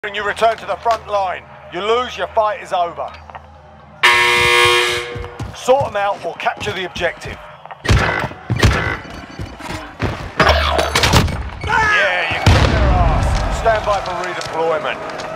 And you return to the front line. You lose, your fight is over. Sort them out or capture the objective. Yeah, you kicked their ass. Stand by for redeployment.